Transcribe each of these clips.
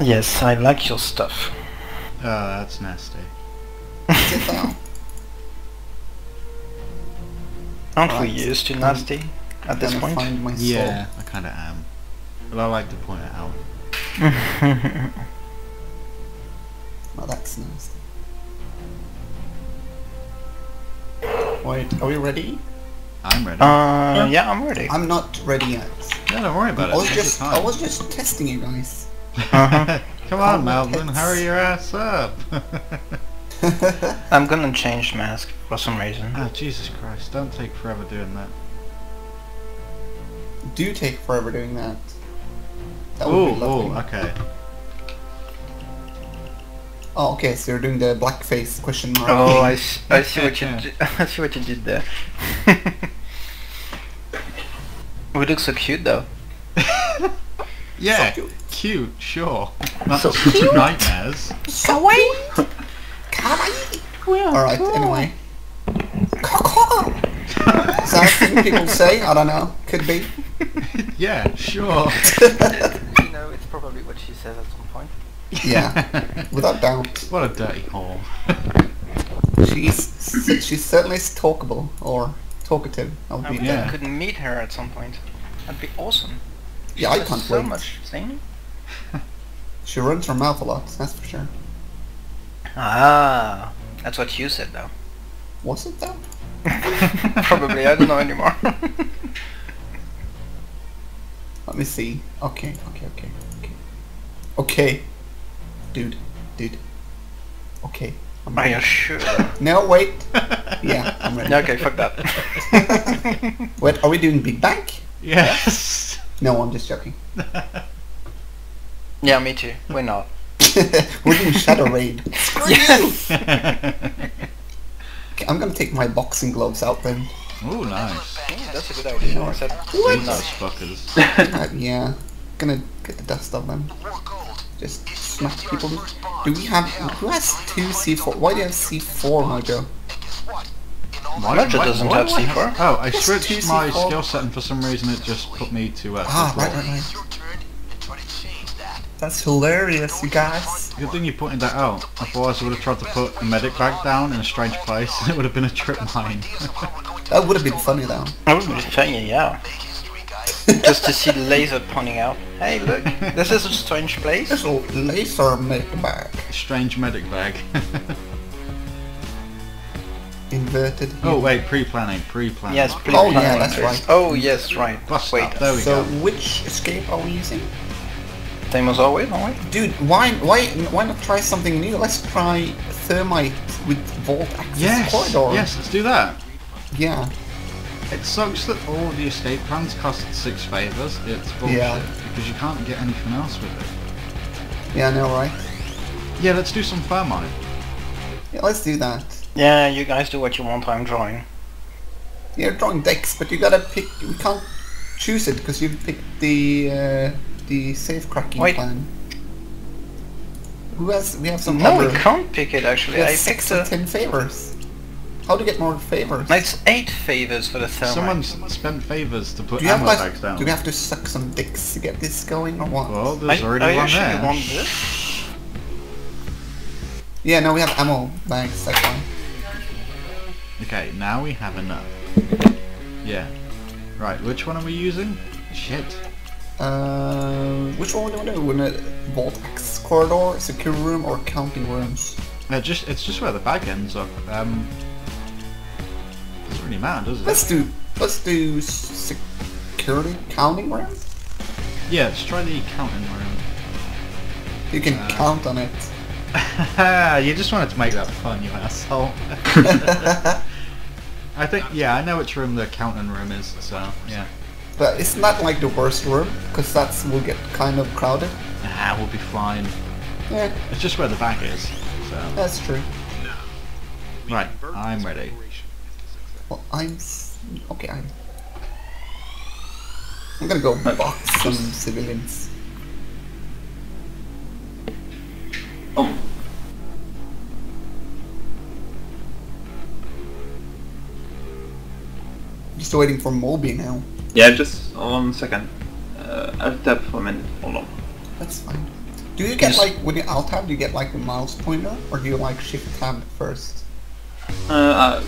Yes, I like your stuff. Oh, that's nasty. Is it though? Aren't we Right. used to nasty at this Gonna point? find my soul. Yeah, I kinda am. But I like to point it out. Oh, that's nasty. Wait, are we ready? I'm ready. yeah, I'm ready. I'm not ready yet. Yeah, don't worry about it. Take your I time. was just testing you guys. Come on, Can't Melvin, wait. hurry your ass up. I'm gonna change mask for some reason. Oh, Jesus Christ, don't take forever doing that. Do take forever doing that. That would be lovely. Oh, okay. Oh, okay, so you're doing the blackface question mark. Oh, I see what you I see what you did there. We look so cute though. Yeah, So cute, sure. Not So so cute. nightmares. Kawaii! Kawaii! Alright, anyway. Caw-caw! Is that a thing people say? I don't know. Could be. Yeah, sure. You know, it's probably what she says at some point. Yeah, without doubt. What a dirty whore. She's certainly talkable, or talkative. I'll I be wish Yeah. I could meet her at some point. That'd be awesome. Yeah, I There's can't so wait. much thing. She runs her mouth a lot, that's for sure. Ah, that's what you said though. Was it though? Probably, I don't know anymore. Let me see. Okay. Okay. Dude. Okay. I'm Are ready. you sure? No, wait. Yeah, I'm ready. Okay, fuck that. Wait, are we doing Big Bang? Yes. No, I'm just joking. Yeah, me too. We're not. We're doing Shadow Raid. Yes! Okay, I'm gonna take my boxing gloves out then. Ooh, nice. Yeah, that's a good idea. I said, Those fuckers. Yeah, gonna get the dust off them. Just smack people. Do we have... Who has 2 C4? Why do you have C4, Mojo? Mojo doesn't have do I C4. Oh, I Yes, switched 2 my C4. skill set and for some reason it just put me to Ah, football. right. That's hilarious, you guys. Good thing you pointed that out. Otherwise I would have tried to put a medic bag down in a strange place and it would have been a trip mine. That would have been funny though. I would be funny, yeah. Just to see the laser pointing out. Hey, look, this is a strange place. This little laser make back. Strange medic bag. Inverted. Oh wait, pre-planning. Yes, please. Oh, yeah, that's right. Oh yes, right. Bust Wait, up, there we So go. which escape are we using? same as always, aren't we? Dude, why not try something new? Let's try Thermite with Vault Access Yes, Corridor. yes, let's do that. Yeah. It sucks that all the escape plans cost 6 favors. It's bullshit Yeah. because you can't get anything else with it. Yeah, I know, right? Yeah, let's do some Thermite. Yeah, let's do that. Yeah, you guys do what you want. I'm drawing. You're drawing decks, but you gotta pick. We can't choose it because you picked the safe cracking Wait. plan. Who has? We have some. No, other, we can't pick it actually. We have I 6 picked or a... 10 favors. How to get more favors? It's 8 favors for the Thermite. Someone's spent favors to put Do you have ammo like? bags down. Do we have to suck some dicks to get this going, or what? Well, there's already I one actually there. want this. Yeah, no, we have ammo bags. That's why. Okay, now we have enough. Yeah. Right, which one are we using? Shit. Which one do we do? We want a Vault Access Corridor, Secure Room, or Counting Rooms? It's just where the bag ends up. Doesn't really matter, does it? Let's do security counting room. Yeah, let's try the counting room. You can count on it. You just wanted to make that fun, you asshole. I think, yeah, I know which room the counting room is, so, yeah. But it's not like the worst room, because will get kind of crowded. We'll be fine. Yeah, It's just where the bag is, so. that's true. Right, I'm ready. Well, okay. I'm gonna go box some civilians. Oh, Just waiting for Moby now. yeah, just 1 second. I'll tap for a minute. Hold on. That's fine. Do you get like when you alt tab? Do you get like the mouse pointer, or do you like shift tab first? I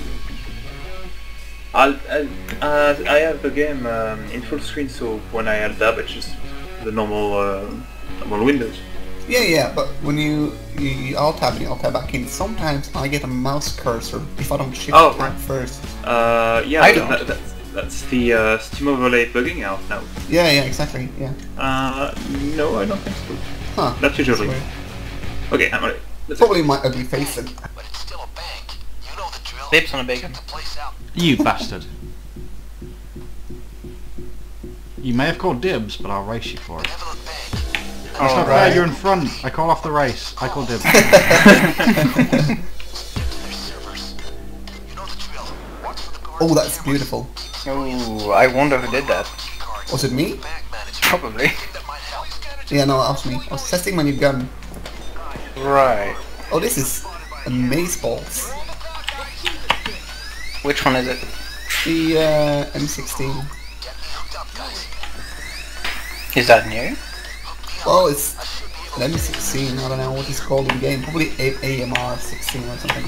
have the game in full screen, so when I alt tab, it's just the normal Windows. Yeah, but when you alt tab and you alt tab back in, sometimes I get a mouse cursor if I don't shift tab first. Yeah, I don't. That's the Steam overlay bugging out now. Yeah, exactly. Yeah. No, I don't think so. Huh. Not usually. Okay, I'm ready. Probably my ugly face then. Dips on a bacon. You bastard. You may have called dibs, but I'll race you for it. That's not fair, you're in front. I call off the race. I call dibs. Oh, that's beautiful. Oh, I wonder who did that. Was it me? Probably. Yeah, no, that was me. I was testing my new gun. Right. Oh, this is amazeballs. Which one is it? The M16. Is that new? Well, it's an M16. I don't know what it's called in game. Probably AMR 16 or something.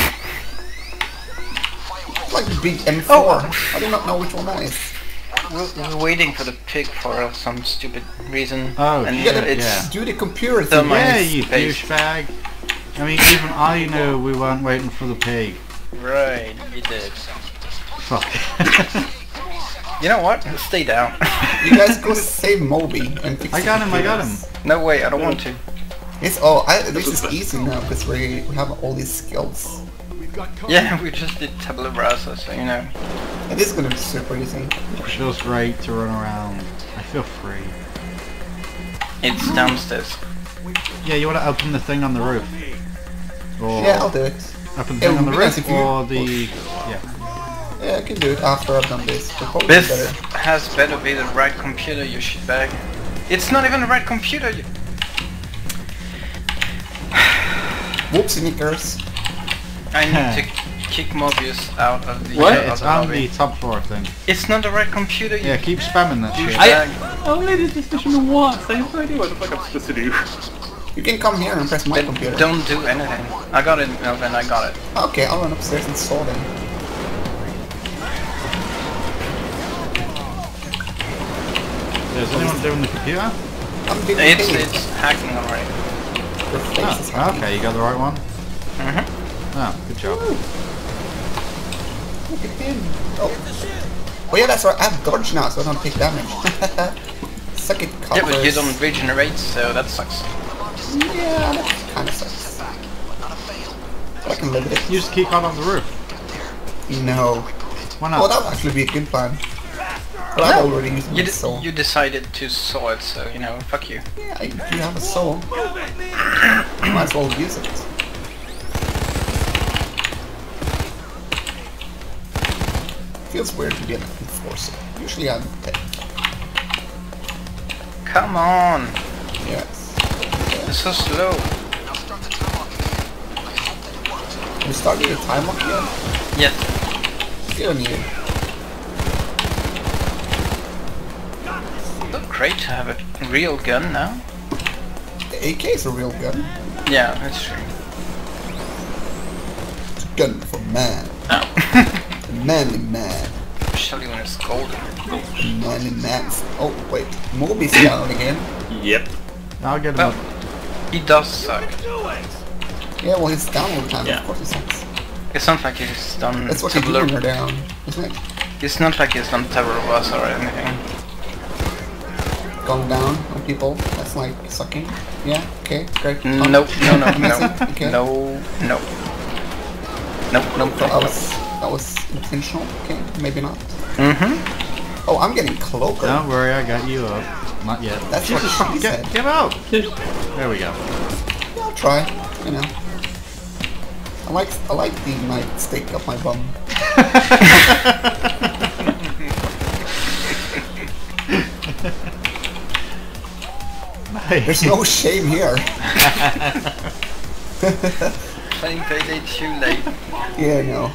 It's like the big M4. Oh. I do not know which one that is. We're waiting for the pig for some stupid reason. Oh, and shit, it's yeah. Do the computer thing. Thermite. Yeah, you Space. douchebag. I mean, even I knew we weren't waiting for the pig. Right, you did. Fuck. You know what? Stay down. You guys go save Moby and fix I got him, I got him. No way, I don't want to. It's this is easy now because we have all these skills. Yeah, we just did tabula rasa, so you know. It is gonna be super easy. It feels great to run around. I feel free. It's downstairs. Yeah, you want to open the thing on the roof? Or Yeah, I'll do it. open the thing on the because roof, if you- or the... Yeah. Yeah, I can do it after I've done this. It'll probably be This better. has better be the right computer, you shitbag. It's not even the right computer, you... Whoopsie knickers. I need to kick Mobius out of the... What? of It's the on lobby. the top floor thing. It's not the right computer, you... Yeah, keep spamming that shit. douchebag. I only did this mission once. I have no idea what the fuck I'm supposed to do. You can come here and press my computer. Don't do anything. I got it, Melvin, I got it. Okay, I'll run upstairs and solve it. Is anyone doing the computer? I'm doing It's hacking already. Your face is Oh, happy. okay, you got the right one. Mm-hmm. Oh, good job. Look at him. Oh. Oh yeah, that's right. I have dodge now, so I don't take damage. Suck it, coppers. Yeah, but you don't regenerate, so that sucks. Yeah, that kind of sucks. But I can live with it. Use the keycard on the roof. No. Why Well, not? that would actually be a good plan. But I've already used my soul. You decided to saw it, so, you know, fuck you. Yeah, I do have a soul. Might as well use it. Feels weird to be an enforcer. Usually I'm dead. Come on! Yes. It's so slow. You started your time up yet? Yes. Good on you. Look great to have a real gun now. The AK is a real gun. Yeah, that's true. It's a gun for man. Oh. A manly man. Especially when it's golden. A manly man. Oh, wait. Moby's down again. Yep. I'll get him. Well, he does suck. Yeah, well, he's down all the time. Yeah. Of course he sucks. It's not like he's done That's what you do when you're down, isn't it? It's not like he's done Tower of Us or anything. Going down on people. That's like sucking. Yeah, okay, great. Nope, no, no, Amazing, no. okay. No, no. Nope, nope, That nope, was, that was intentional. Okay, maybe not. Mm-hmm. Oh, I'm getting cloaker. Don't worry, I got you up. Not yet. That's what she said. Get out! There we go. Yeah, I'll try. You know. I like the nightstick up my bum. Nice. There's no shame here. Playing Payday too late. Yeah, no.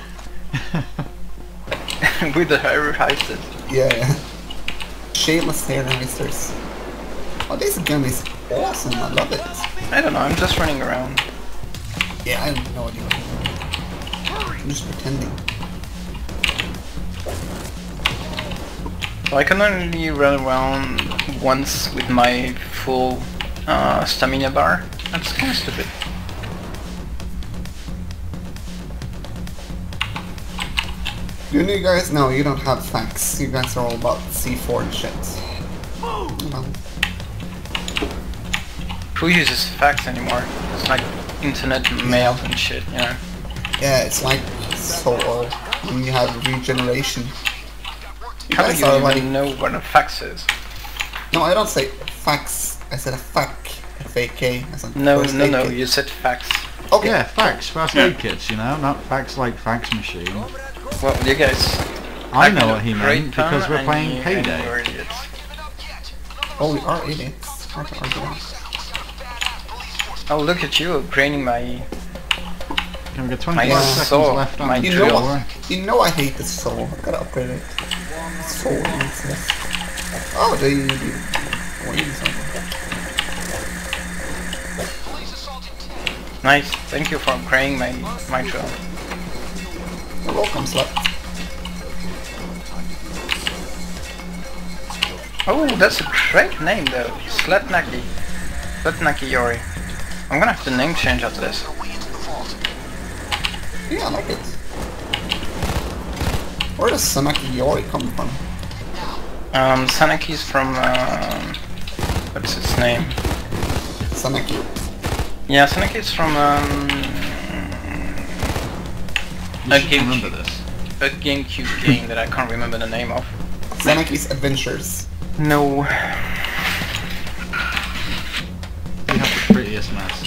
With the higher heisted. Yeah. Shameless hair heisters. Oh, this game is awesome. I love it. I don't know, I'm just running around. Yeah, I have no idea. I'm just pretending. So I can only run around once with my full stamina bar. That's kind of stupid. You guys know you don't have facts. You guys are all about C4 and shit. You know. Who uses fax anymore? It's like internet mail and shit, you know? Yeah, it's like so old when you have regeneration. You How do guys you are even like... know what a fax is? No, I don't say fax. I said a fac. F-A-K. No, you said fax. Okay. Yeah, fax, first aid kits, you know, not fax like fax machine. Well, you guys... I know what he great meant because fun we're and playing you- Payday. and you're idiots. Oh, we are idiots. Hard to argue that. Oh, look at you upgrading my... Can we get 25 I seconds saw left on my the You know drill. what? You know I hate the soul. I gotta upgrade it. Soul useless. Oh, do you do? Nice, thank you for upgrading my drill. You're welcome, slut. Oh, that's a great name though. Sletnaki. Sletnaki Yori. I'm gonna have to name change after this. Yeah, I like it. Where does Sanaki Yori come from? Sanaki's from, what's its name? Sanaki. Yeah, Sanaki's from, You should remember this. a GameCube game that I can't remember the name of. Sanaki's Adventures. No. You have the prettiest mess.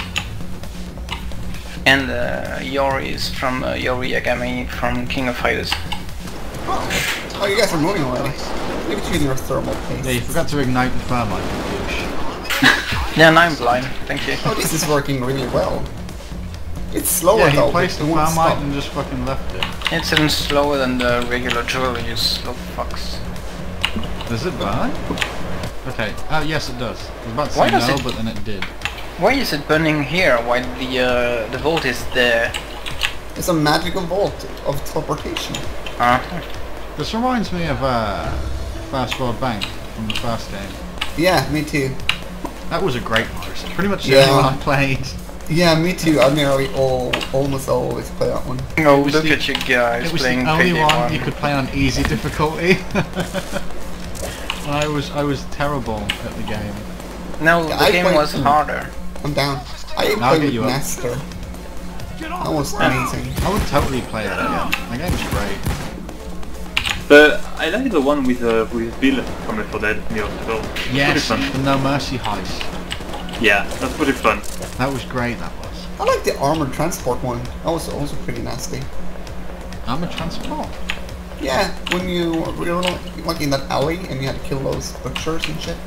And Yori is from Yori Yagami from King of Fighters. Oh, you guys are moving already. Maybe between your thermal paste. Yeah, you forgot to ignite the thermite, you douche. Yeah, now I'm blind, thank you. Oh, this is working really well. It's slower Yeah, he though. placed the it won't thermite stop. and just fucking left it. It's even slower than the regular drill, you slow fucks. Does it burn? Okay, yes it does. I was about to Why say does no, it- but then it did. Why is it burning here while the vault is there? It's a magical vault of teleportation. This reminds me of Fast World Bank from the first game. Yeah, me too. That was a great heist. Pretty much the Yeah. only one I played. Yeah, me too. I nearly almost always play that one. Oh, was look the- at you guys It was playing the only Payday one 1. you could play on easy difficulty. And I was terrible at the game. No, Yeah, the I game played- was harder. I'm down. I I'll played get with you up. Master. That was amazing. I would totally play that again. That game's great. But I like the one with Bill from Left 4 Dead near hospital. Yes, Pretty fun. the No Mercy heist. Yeah, that's pretty fun. That was great, that was. I like the armored transport one. That was also pretty nasty. Armored transport. Yeah, when you were like in that alley and you had to kill those butchers and shit.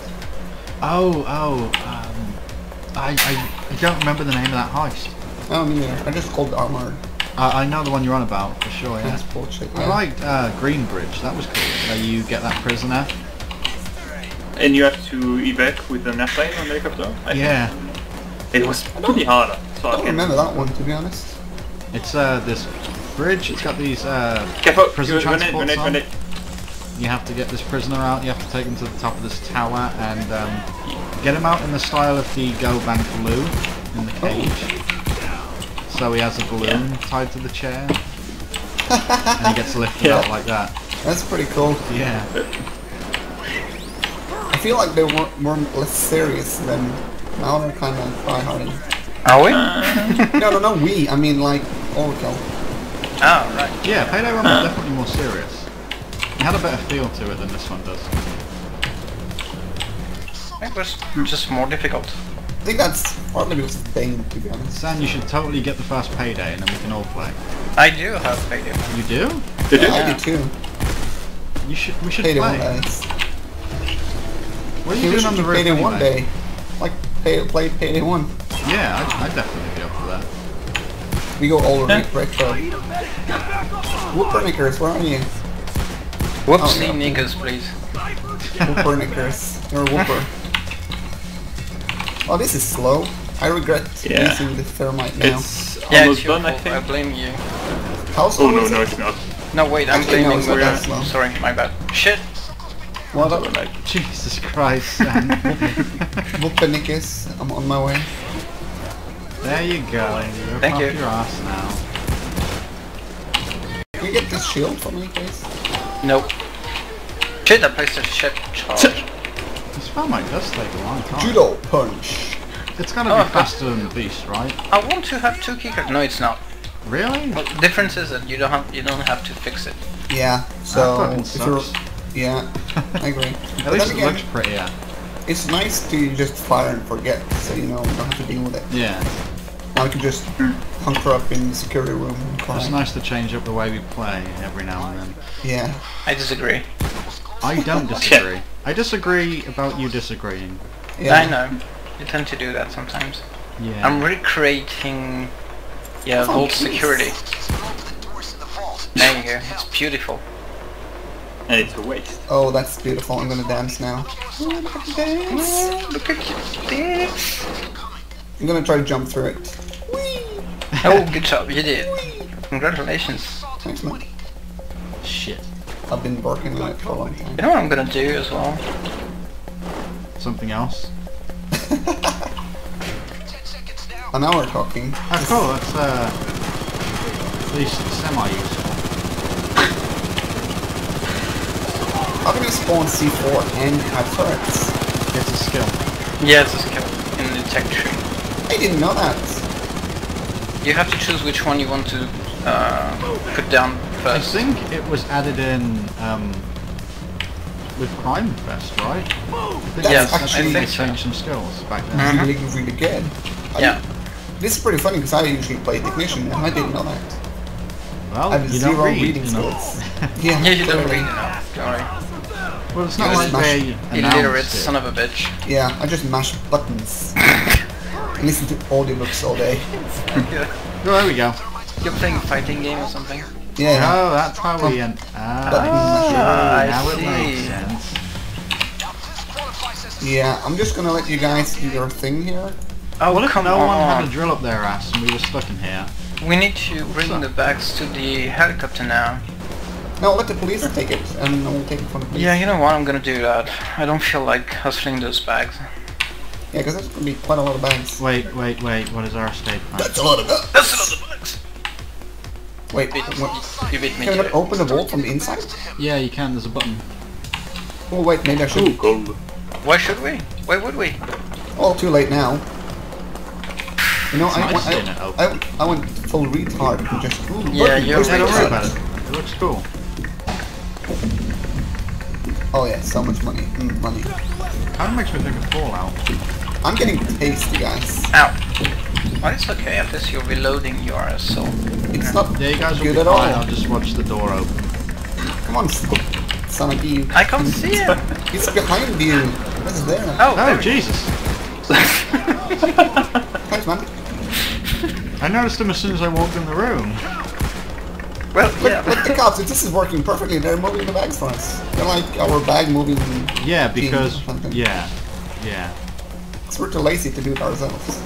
I don't remember the name of that heist. Oh, me neither. I just called it armored I know the one you're on about, for sure, yeah. transport shit. I Yeah. liked Green Bridge, that was cool. Where you get that prisoner. And you have to evac with an airplane or an helicopter? I Yeah. think. It was pretty hard. So I I don't can... remember that one, to be honest. It's this bridge, it's got these Careful! prison transports on. Grenade. You have to get this prisoner out, you have to take him to the top of this tower and get him out in the style of the Go Bank Blue in the cage. So he has a balloon tied to the chair. And he gets lifted out like that. That's pretty cool. Yeah. I feel like they were less serious than now. They're kind of tryharding. Are we? No, we. I mean, like Overkill. Oh, right. Yeah, Payday 1 was definitely more serious. It had a better feel to it than this one does. It was just more difficult. I think that's partly because of Bane, to be honest. Sam, you should totally get the first Payday and then we can all play. I do have Payday 1. You do? Did Yeah, you? I do too. We should Payday play. one days. What are Yeah, you we doing on should the do roof Payday one anyway? day. Like play Payday 1. Yeah, I'd definitely be up for that. We go all retro. Whoopernickers, where are you? Whoopsie Oh, no. niggas, please. Whoopernickers. You're a whooper. Oh, this is slow. I regret using the Thermite now. It's Yeah, almost it's your done, I fault. I think. blame you. How slow Oh no, is no, it? it's not. No, wait, I'm Actually, no, blaming it's not that slow. Sorry, my bad. Shit! What up? Jesus Christ, Sam. Whoopenikus, I'm on my way. There you go. You're Thank off you. your ass now. Can you get this shield for me, please? Nope. Shit, I placed a shit charge. This Thermite does take a long time. Judo punch. It's gonna Oh, be faster than the beast, right? I want to have 2 keycards. No, it's not. Really? Well, the difference is that you don't have to fix it. Yeah, That so fucking if you're... sucks. Yeah, I agree. At But least then it again, looks prettier. it's nice to just fire and forget, so you know, you don't have to deal with it. Yeah. Now we can just hunker up in the security room and cry. It's nice to change up the way we play every now and then. Yeah. I disagree. I don't disagree. I disagree about you disagreeing. Yeah. I know. You tend to do that sometimes. Yeah. I'm recreating... Yeah, Oh, vault jeez. security. There you go. It's beautiful. And it's a waste. Oh, that's beautiful. I'm gonna dance now. Dance. Look at you dance. I'm gonna try to jump through it. Oh, good job. You did. Congratulations. Thanks, man. Shit. I've been working on it for a long time. You know what I'm gonna do as well? Something else? Oh, now we're talking. Oh, cool. That's at least semi-useful. How can you spawn C4 and have turrets? It's a skill. Yeah, it's a skill in the tech tree. I didn't know that. You have to choose which one you want to put down I first. think it was added in with Crime Fest, right? That's Yes, actually I They think so. changed some skills back then. really, really good. Yeah. This is pretty funny because I usually play Technician and I didn't know that. Well, I have you zero don't read, reading you know. skills. Yeah, Yeah, you don't clearly. read enough. Don't worry. Well, it's not You like just they Illiterate announced son it. of a bitch. Yeah, I just mash buttons. And listen to audiobooks all day. Yeah. Oh, there we go. You're playing a fighting game or something? Yeah. Oh, that's how we end. I now it see. makes sense. Yeah, I'm just gonna let you guys do your thing here. Oh, What if come no one had a on. drill up their ass and we were stuck in here? We need to bring the bags to the helicopter now. No, let the police take it, and we'll take it from the police. Yeah, you know what? I'm gonna do that. I don't feel like hustling those bags. Yeah, because there's gonna be quite a lot of bags. Wait, what is our escape plan? That's a lot of bags. That's a lot of bags! Wait, You beat me can I to not it. open the vault from the inside? Yeah, you can, there's a button. Oh wait, maybe I should. Ooh, gold. Why should we? Why would we? Oh, too late now. You know, It's nice seeing it open. I went full retard and just. Ooh, Yeah, button, you're where's Hey, the don't worry button? about it. It looks cool. Oh yeah, so much money. Money. Kind of makes me think of Fallout. I'm getting tasty, guys. Ow. Well, it's okay after you're reloading your assault. It's not Yeah, you guys will good be at fine. all. I'll just watch the door open. Come on, son of you. I can't see it! He's behind you. What's there? Oh, Oh, there. Jesus! Thanks, man. I noticed him as soon as I walked in the room. Well, Look, yeah. look, the cops, this is working perfectly. They're moving the bags for us. They're like our bag moving. Yeah, team because... or something. Yeah. Because we're too lazy to do it ourselves.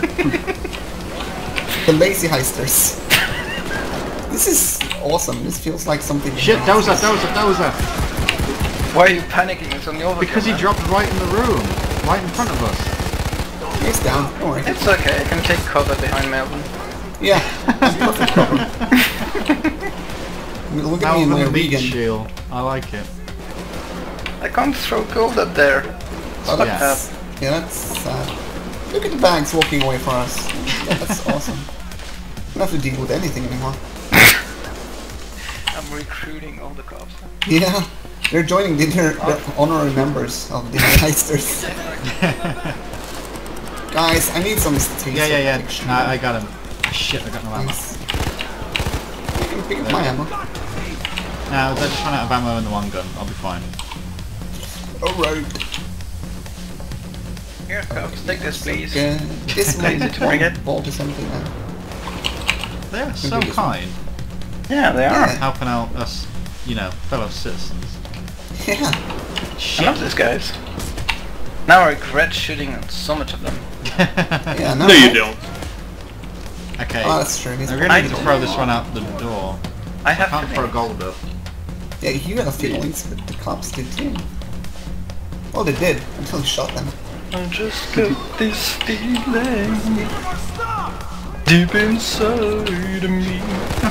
The lazy heisters. This is awesome. This feels like something. Shit, dozer! Why are you panicking? It's on the overkill. Because he man. dropped right in the room. Right in front of us. He's down. Don't worry. It's okay, I can take cover behind Melvin. Yeah, that's perfect cover. Look at me in my Malvin Beach vegan. shield. I like it. I can't throw gold up there. Oh, Yeah. that's, yeah, that's sad. Look at the bags walking away for us. That's awesome. We don't have to deal with anything anymore. I'm recruiting all the cops. Yeah, they're joining they're honorary members of the heisters. Guys, I need some taser Yeah. protection. I got him. Ah, shit, I got no ammo. Nice. You can pick up my ammo. No, I just ran out of ammo in the one gun. I'll be fine. Alright. Here, cops, take this please. This Lazy to bring it. vault is empty now. They are so do this one. kind. Yeah, they are. Yeah. Helping out us, you know, fellow citizens. Yeah. I love these guys. Now I regret shooting so much of them. Yeah, No, you don't. Okay. Oh, that's true. I'm gonna need to throw this one out the door. I I have can't throw feelings. gold up. Yeah, you had a feelings, but the cops did too. Oh, they did, until you shot them. I just got this feeling deep inside of me.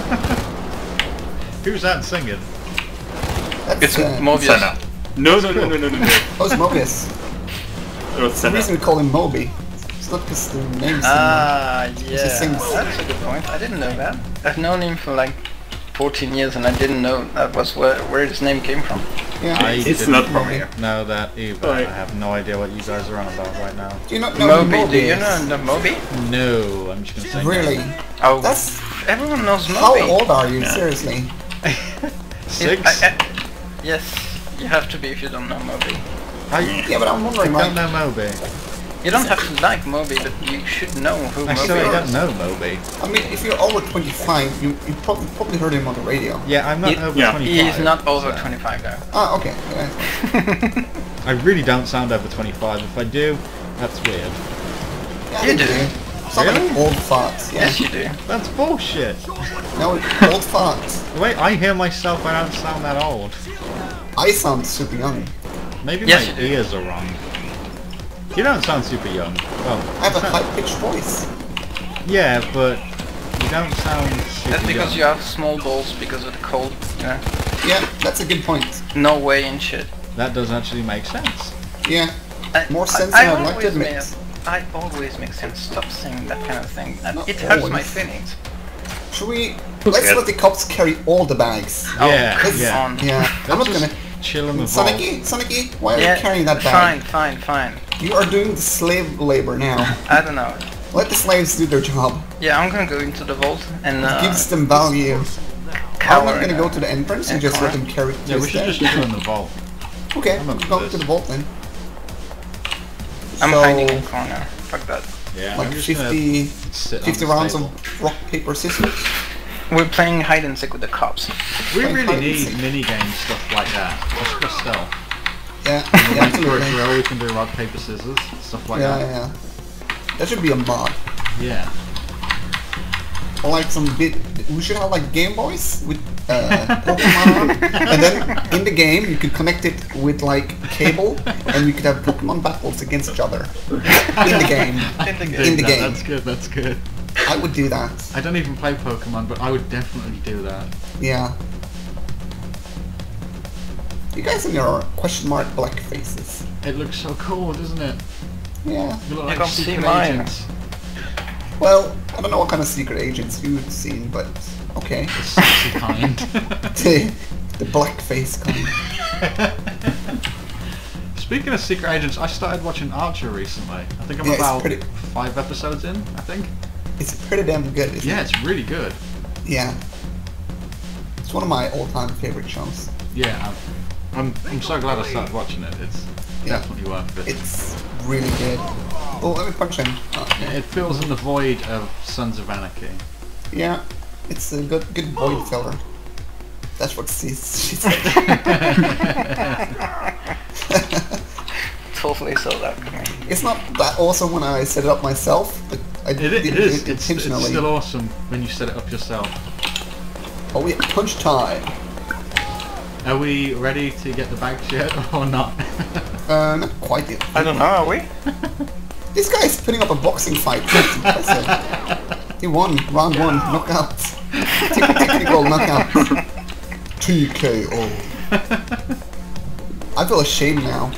Who's that singing? That's, It's Senna. Mobius. No. Oh, it's Mobius. It was The Senna. reason we call him Moby. It's not because the name's Ah, yeah. sings. That's a good point. I didn't know that. I've known him for like 14 years and I didn't know that was where his name came from. Yeah. I It's didn't not from here. know that either. Right. I have no idea what you guys are on about right now. Do you not know who Moby, Moby do you is? know the Moby? No, I'm just gonna say Really? Oh, That's... everyone knows How Moby. old are you? Seriously? no. 6? Yes, you have to be if you don't know Moby. Yeah, but I'm I wondering, don't like... know Moby. You don't have to like Moby, but you should know who I Moby still is. don't know Moby. I mean, if you're over 25, you probably heard him on the radio. Yeah, I'm not He- over yeah. 25. He's not over so- 25 though. Ah, okay. Yeah, I really don't sound over 25. If I do, that's weird. yeah, You I do. think Sound like Really? an old farts. Yeah. Yes, you do. That's bullshit. No, old farts. The way I hear myself, I don't sound that old. I sound super young. Maybe Yes, my you do. ears are wrong. You don't sound super young. Well, I have a you sound- high-pitched voice. yeah, but you don't sound super That's because young. you have small balls because of the cold. Yeah. Yeah, that's a good point. No way in shit. That does actually make sense. Yeah, I- more sense I than I'd like to always admit. I always make sense. Stop saying that kind of thing. Not It hurts my always. feelings. Should we... Let's let the cops carry all the bags. Yeah, come yeah. on. Yeah, I'm not Let's gonna... just chill in the vault. Sonicy, why are Yeah, you carrying that bag? fine. You are doing the slave labor now. I don't know. Let the slaves do their job. Yeah, I'm gonna go into the vault and Gives them value. I'm cower. not gonna go to the entrance and just let them carry it to Yeah, we us should there. just chill in the vault. Okay, I'm we'll up for go this. to the vault then. I'm So, hiding in the corner. Fuck that. Yeah, like I'm just 50, gonna sit 50 on this rounds table. of rock, paper, scissors. We're playing hide and seek with the cops. We like really hide and need seek. mini-game stuff like that. Just for stealth. Yeah, Like for a absolutely. drill, we can do rock, paper, scissors, stuff like Yeah, that. yeah. That should be a mod. Yeah. Or like some bit. We should have like Game Boys with Pokemon on, and then in the game you could connect it with like cable, and we could have Pokemon battles against each other in the game. In the No, game. That's good, that's good. I would do that. I don't even play Pokemon, but I would definitely do that. Yeah. You guys in your question mark black faces. It looks so cool, doesn't it? Yeah. You look You like can't see secret mine. agents. Well, I don't know what kind of secret agents you've seen, but okay. The sexy kind. The black face kind. Speaking of secret agents, I started watching Archer recently. I think I'm Yeah, it's about pretty- 5 episodes in, I think. It's pretty damn good, isn't Yeah, it? it's really good. Yeah. It's one of my all-time favorite shows. Yeah, I'm so glad I started watching it. It's Yeah. definitely worth it. It's really good. Oh, let me punch him. Oh, yeah. It fills in the void of Sons of Anarchy. Yeah, it's a good void filler. That's what she said. Totally saw that coming. It's not that awesome when I set it up myself, but I It didn't do is. it It's intentionally. still awesome when you set it up yourself. Oh yeah, punch time. Are we ready to get the bags yet or not? Not quite yet. I don't know, are we? This guy's putting up a boxing fight. That's impressive. He won round 1, knockout. Technical knockout. TKO. I feel ashamed now.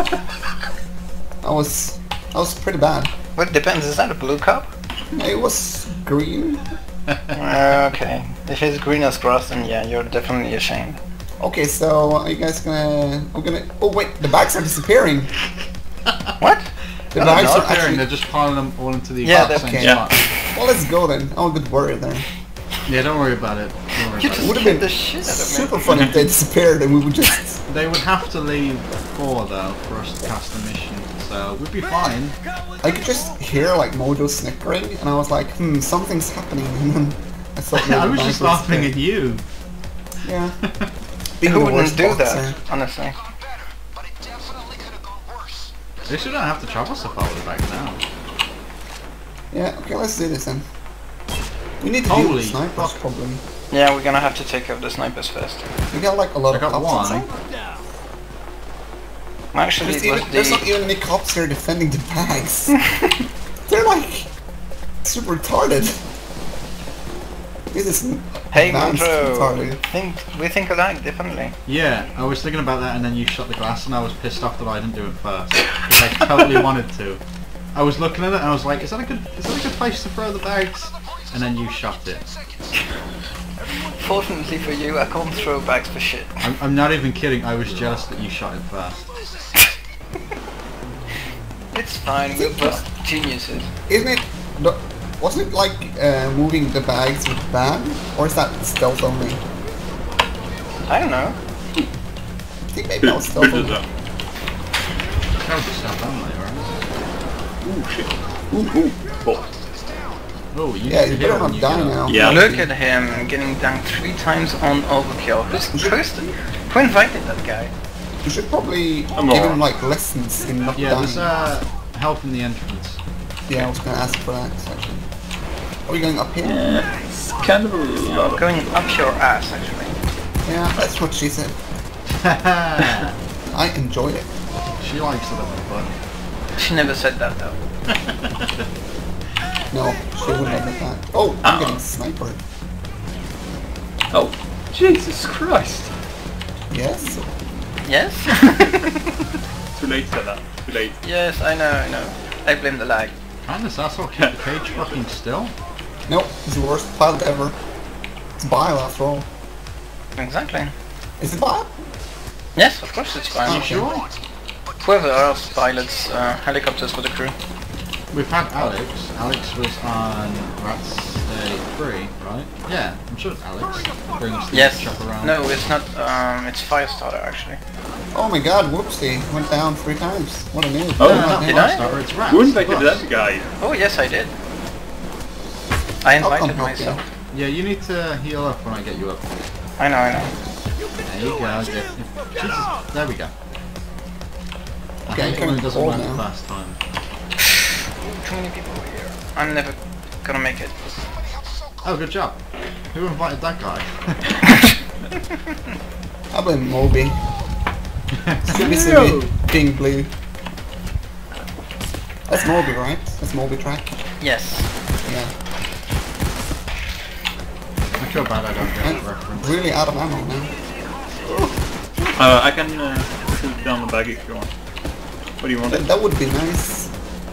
I was pretty bad. Well, it depends. Is that a blue cup? It was green. Okay. If it's green as grass, then yeah, you're definitely ashamed. Okay, so are you guys gonna? I'm gonna. Oh wait, the bags are disappearing. What? The No, bags they're are not. actually. They're just piling them all into the Yeah, exact they're- same okay. spot. Well, let's go then. I'm a good worrier there. Yeah, don't worry about it. Don't worry You about just it. Would have scared been the shit out of me. super fun if they disappeared and we would just. They would have to leave 4 though for us to cast the mission, so we'd be fine. I could just hear like Mojo snickering, and I was like, something's happening. And then I thought I maybe was Mike just laughing there. at you. Yeah. Being Who the wouldn't worst do boxer. that, honestly? At least we don't have to travel so far with the bags now. Yeah, okay, let's do this then. We need to deal Holy with snipers fuck. probably. Yeah, we're gonna have to take out the snipers first. We got like a lot I of got cops one. inside. Actually, it was There's not the... even any cops here defending the bags. They're like super retarded. This is Hey, advanced Montro! retarded. We think alike, definitely. Yeah, I was thinking about that and then you shut the glass and I was pissed off that I didn't do it first. Because I totally wanted to. I was looking at it and I was like, is that a good place to throw the bags? And then you shot it. Fortunately for you, I can't throw bags for shit. I'm not even kidding, I was jealous that you shot it first. It's fine, we're both geniuses. Isn't it? Wasn't it like moving the bags with ban, or is that stealth only? I don't know. I think maybe that was stealth only. That was stuff only, right? Ooh, shit. Ooh. Oh. Oh, you Yeah, need you to heal better when not you die get now. up. Yeah. Look at him getting dunked 3 times on overkill. Who invited that guy? You should probably give on. him like lessons in not Yeah, dying. there's help in the entrance. Yeah, I was gonna ask for that actually. Are we going up here? Yeah, it's kind of a lot of... Going up your ass, actually. Yeah, that's what she said. I enjoyed it. She likes it a bit, but... She never said that though. No, she wouldn't have done that. Oh, I'm getting sniped. Oh, Jesus Christ. Yes. Yes? Too late for that. Too late. Yes, I know. I blame the lag. Can this asshole keep the cage fucking still? Nope, it's the worst pilot ever. It's bile after all. Exactly. Is it bile? Yes, of course it's fine. You sure? Whoever else pilots helicopters for the crew. We've had Alex. Alex was on Rats Day 3, right? Yeah, I'm sure it's Alex. Brings the Yes. shop around. No, it's not. It's Firestarter actually. Oh my god, whoopsie. Went down 3 times. What a noob. Oh, No, not did I? Firestarter, it's Rats. Who the invited bus. that guy? Oh yes, I did. I I'll come invited help myself. Yeah, you need to heal up when I get you up. I know. There you go. Jesus, there we go. I Okay, hate I'm it when it kinda doesn't bored work the now. first time. Too many people here. I'm never gonna make it. Oh, good job. Who invited that guy? I blame Moby. Silly King Blue. That's Moby, right? That's Moby track. Yes. Yeah. I feel bad I don't get that reference. I'm really out of ammo now. I can put it down the bag if you want. What do you want? That would be nice.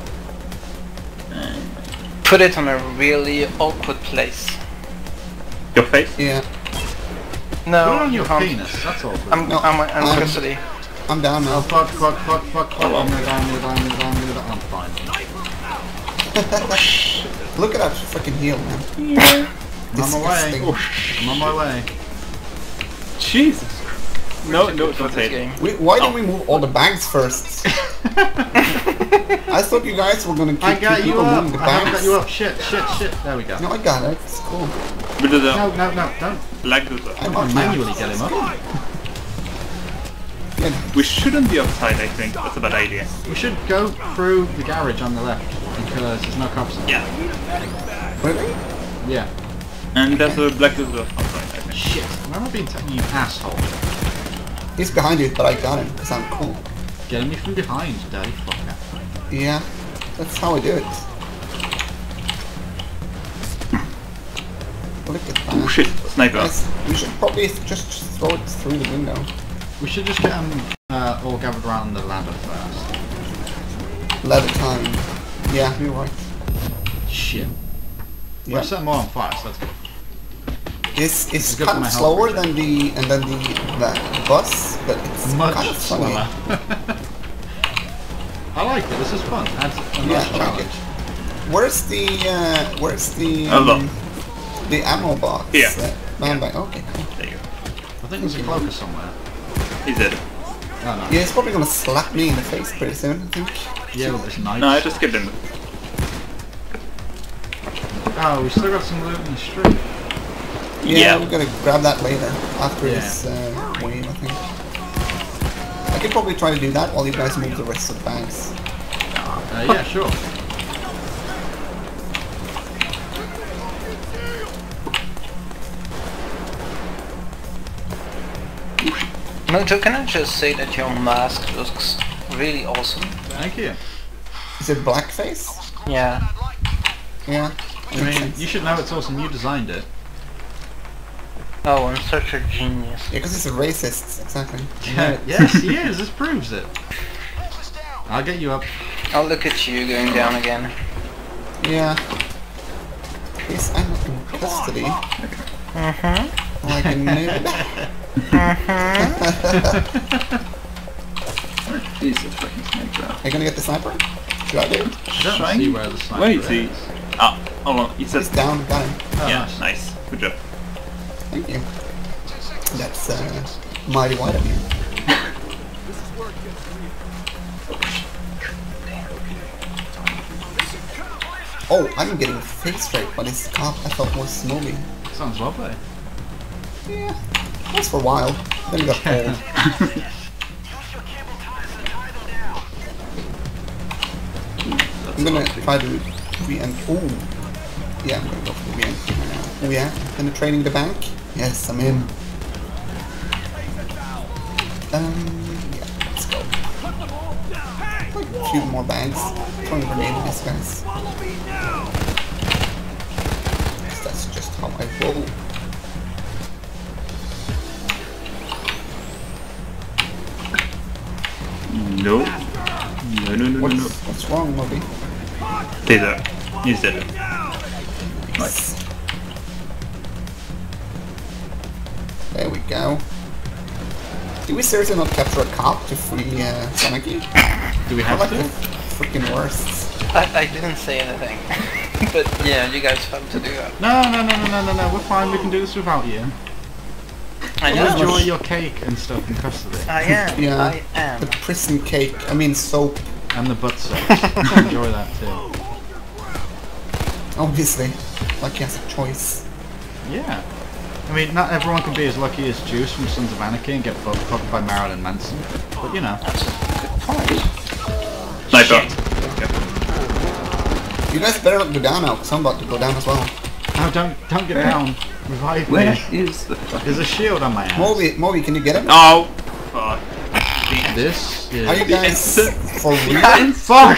Put it on a really awkward place. Your face? Yeah. No, Put it on you your can't. penis, that's all. I'm custody. I'm down Oh, now. fuck. I'm gonna die. I'm fine. Look at that freaking heal, man. I'm on my way. Disgusting. I'm on my way. Jesus. No, don't For say this it. game. Why didn't we move all the bags first? I thought you guys were gonna I keep got you people up. moving the I haven't got bags. you up. Shit. There we go. No, I got it. It's cool. We do the No, don't. lag those up. I'm I'll up manually now. get him up. Yeah. We shouldn't be outside, I think. That's a bad idea. We should go through the garage on the left because there's no cops in there. Yeah. Really? Yeah. And there's a black door outside, I think. Shit. Remember being you asshole. He's behind you, but I got him because I'm cool. Getting me from behind, daddy fucker. Yeah, that's how I do it. Look at Oh that. shit, sniper. Guys, we should probably just throw it through the window. We should just get them all gathered around the ladder first. Ladder time. Yeah, you're right. Shit. Yeah. We're setting more on fire, so that's good. It's good kind for my of health slower regen. than the bus, but it's Much kind of funny. slower. I like it. This is fun. Adds a Yeah, nice I like challenge. it. Where's the Hello. the ammo box? Here. Man bag. Okay, cool. There you go. I think there's a cloaker somewhere. He's dead. Oh no. Yeah, he's probably gonna slap me in the face pretty soon, I think. Yeah, with this knife. No, I just killed him. Oh, we still got some loot in the street. Yeah, we're gonna grab that later after Yeah. this wave, I think. I could probably try to do that while you guys move the rest of the bags. Yeah, sure. Mojo, can I just say that your mask looks really awesome? Thank you. Is it blackface? Yeah. Yeah. I mean, you should know it's awesome. You designed it. Oh, I'm such a genius. Yeah, because he's a racist, exactly. Yeah, yes, he is. This proves it. I'll get you up. Oh, look at you going down again. Yeah. Yes, I'm not in custody. Mm-hmm. Like a noob. Jesus fucking snake bro. Are you gonna get the sniper? Should I do it? I don't see where the sniper Wait, is. see. Ah, hold on. He says He's down, got him. Oh, yeah, nice. nice. Good job. Thank you. That's mighty white of you. Oh, I'm getting face straight, but his cop I thought was snowy. Sounds lovely. Yeah, that's for a while. Then he got cold. I'm gonna try to VN. Oh, yeah, I'm gonna go for the VN right now. Oh yeah, penetrating the bank. Yes, I'm in. Yeah, let's go. Like a few more bags. Throwing a grenade at these guys. Yes, that's just how I roll. No. No. What's wrong, Moby? Stay there. He's dead. Nice. There we go. Do we seriously not capture a cop to free Sonicy? Do we I have like to? the freaking worst. I didn't say anything. But yeah, you guys have to do that. No. We're fine. We can do this without you. I You know. enjoy your cake and stuff in custody. I am. Yeah. I am. The prison cake. I mean soap. And the butt sex. Enjoy that too. Obviously. Like he has a choice. Yeah. I mean, not everyone can be as lucky as Juice from Sons of Anarchy and get fucked by Marilyn Manson. But you know. That's a good point. Sniper. You guys better not go down now, because I'm about to go down as well. No, don't get down. Revive me. Where is the fucking... There's a shield on my ass. Moby, can you get him? Oh! Fuck. This is... Are you guys for real? Fuck!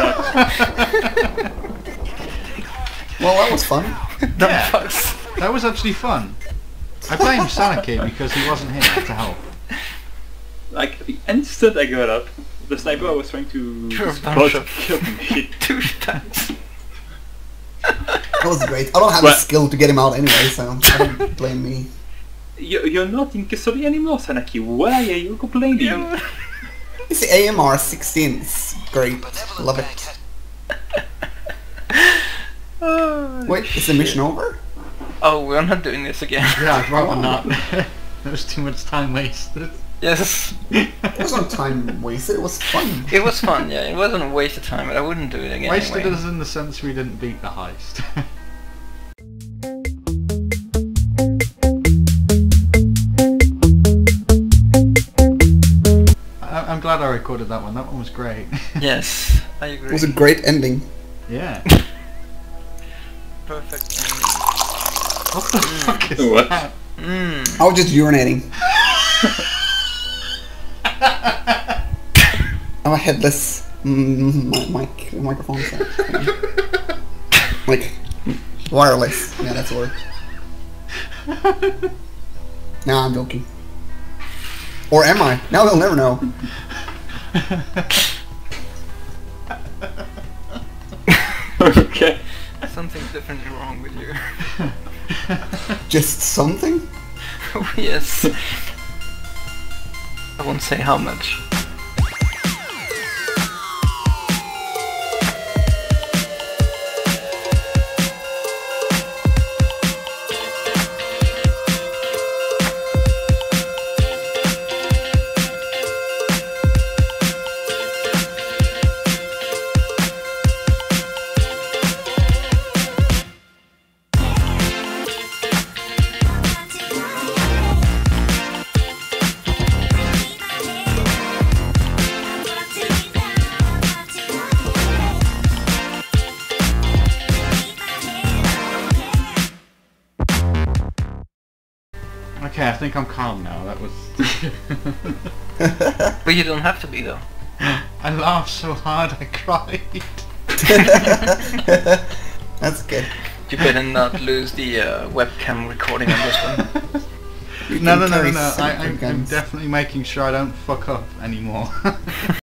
Well, that was fun. Yeah, that was actually fun. I blame Sonicy because he wasn't here to help. Like, the instant I got up, the sniper was trying to You're a spot bunch of kill me. douchebags. That was great. I don't have the skill to get him out anyway, so don't blame me. You're not in custody anymore, Sonicy. Why are you complaining? It's the AMR 16. It's great. Love it. Wait, is the mission over? Oh, we're not doing this again. Yeah, I'd rather not. There was too much time wasted. Yes. It wasn't time wasted, it was fun. It was fun, yeah. It wasn't a waste of time, but I wouldn't do it again Wasted anyway. us in the sense we didn't beat the heist. I'm glad I recorded that one. That one was great. Yes, I agree. It was a great ending. Yeah. Perfect. What the fuck is What? that? I was just urinating. I'm a headless microphone set. Like, wireless. Yeah, that's the word. Nah, I'm joking. Or am I? Now they'll never know. Okay. Something's definitely wrong with you. Just something? Oh, yes. I won't say how much. Okay, I think I'm calm now. That was... But you don't have to be though. I laughed so hard I cried. That's good. You better not lose the webcam recording on this one. You No, can carry I'm guns. definitely making sure I don't fuck up anymore.